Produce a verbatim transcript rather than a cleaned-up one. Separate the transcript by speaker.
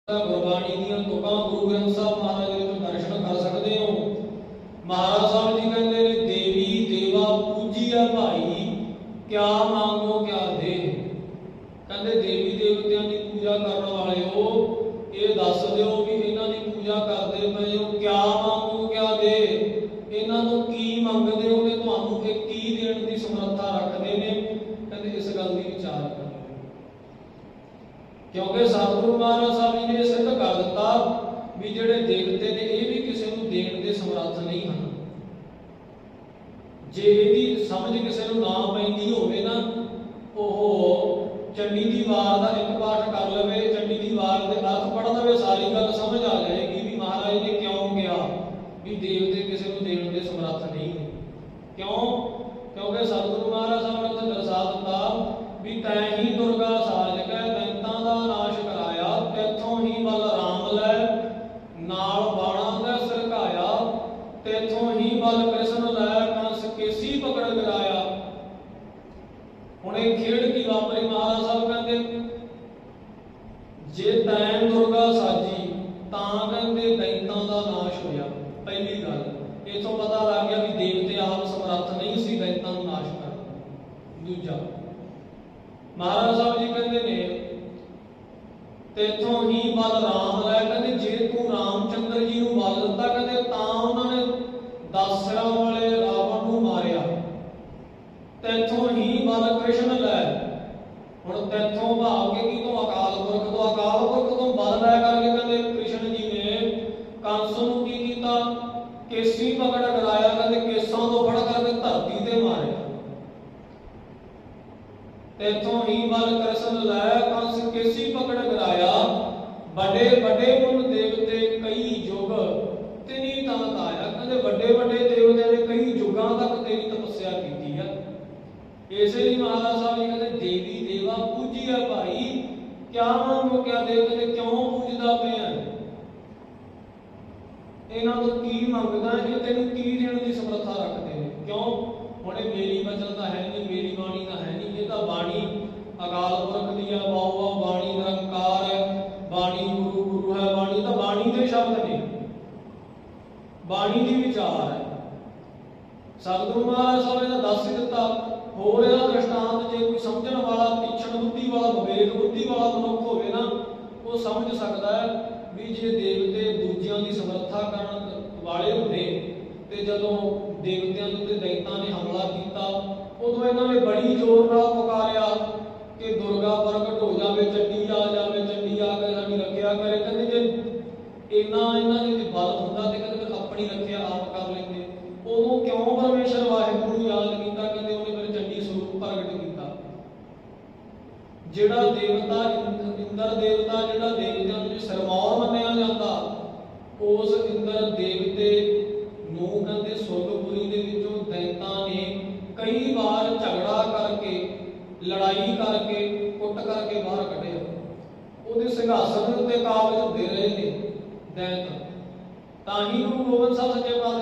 Speaker 1: गुरबाणी दी तुकां गुरु ग्रंथ साहब महाराज जी तो दर्शन कर सकते हो। महाराज साहब जी कहते हैं देवी देवा पूजिया भाई क्या मांगो क्या दे। कहते देवी देवतियों की पूजा करने वाले हो ये दस दो भी इन्हों की पूजा करते पे हो क्या मांगो क्या दे, इन्हों को की मंगते हो कि तुहानू ये की देण की समर्था रखते हैं। कहते इस गल की विचार कर क्योंकि सतगुरु महाराज साहब जी ने सिद्ध कर दिता भी जिहड़े देवते ने ये भी किसी को देण दे समर्थ नहीं हैं। जे इहदी समझ किसी को ना पैंदी होवे ना ओह चंडी दी वार का एक पाठ कर लवे, चंडी दी वार के अर्थ पढ़ लवे, सारी गल समझ आ जाएगी भी महाराज ने क्यों कहा भी देवते किसी को देण दे समर्थ नहीं है। क्यों? क्योंकि सतगुरु महाराज साहब ने उत्थे दर्शा दिता भी तैं ही दुर्गा साज के दैंतां दा नाश कराया, तैथों ही बल राम लै नाल बाणा दा सरकाया, तैथों ही बल कृष्ण लै कंस केसी पकड़ गिराया। हुण इह खेड़ की वापरी महाराज साहब कहंदे जे तैं दुर्गा साजी तां कहंदे दैंतां दा नाश होया। पहली गल इथों पता लग गया भी देवते आप समर्थ नहीं सी दैंतां नूं नाश करन। दूजा महाराज साहब जी कहते ने तैथों ही बल राम लै, कहते जे तू रामचंद्र जी नूं बल दिता कहते तां उन्होंने दस सिरां वाले रावण नूं मारिया। तैथों ही बल कृष्ण लै, हुण तैथों भाव के की तो अकाल पुरख तो अकाल पुरख तो बल लै करके कहते कृष्ण जी ने कंस नूं की कीता केसी पकड़ गिराया, कहते केसां तो फड़ करके धरती ते मारिया। तैथों ही बल कृष्ण लै कंस केसी पकड़ गिराया, बड़े बड़े मुन देवते कई युग तिनी तन आया। कहते बड़े बड़े देवते ने कई युगां तक तेरी तपस्या की है। इसलिए महाराज साहब जी कहते देवी देवा पूजिया भाई क्या मांगो क्या दे। कहते क्यों पूजदा पिया इन्हां तो की मंगदा है, तेनू की देण दी समर्था रखते हैं। क्यों? हुण मेरी वचन तां है नहीं, मेरी बाणी तां है नहीं, ये तां बाणी अकाल पुरख दी है, बाहुआ बाणी निरंकार है, बाणी गुरु गुरु है, बाणी तां बाणी दे शब्द ने, बाणी दी विचार है। सतगुरु महाराज साहब ने दस ही दिता। होर इहदा दृष्टांत जे कोई समझण वाला तीक्ष्ण बुद्धि वाला विवेक बुद्धि वाला मनुख होवे ना वो समझ सकता है भी जे देवते दूजियां दी समर्था करन वाले हुंदे ते जदों देवतियां दे उत्ते दैतां ने हमला कीता उदों इन्हां ने बड़ी जोर नाल पुकारिया कि दुर्गा प्रगट हो जावे, चंडी आ जावे, चंडी आ के साडी रखिया करे। कहंदे जे इन्ना इन्हां दे बल हुंदा ते कहंदे अपनी रखिया आप कर लैंदे। उदों क्यों परमेश्वर वाहिगुरू नूं याद कीता? कहंदे उहने फिर चंडी स्वरूप प्रगट कीता। जिहड़ा देवता इंद्र देवता जिहड़ा देवतियां नूं सिरमौर मन्निया जांदा उस इंद्र देवते नूं कहंदे सुरगपुरी दे विचों दैंतां ने कई बार झगड़ा करके लड़ाई करके कुट करके बाहर कढिया। उहदे सिंघासन दे उत्ते काबज हुंदे रहे ने दैंत। तां ही गुरु गोबिंद साहब सच्चे पातशाह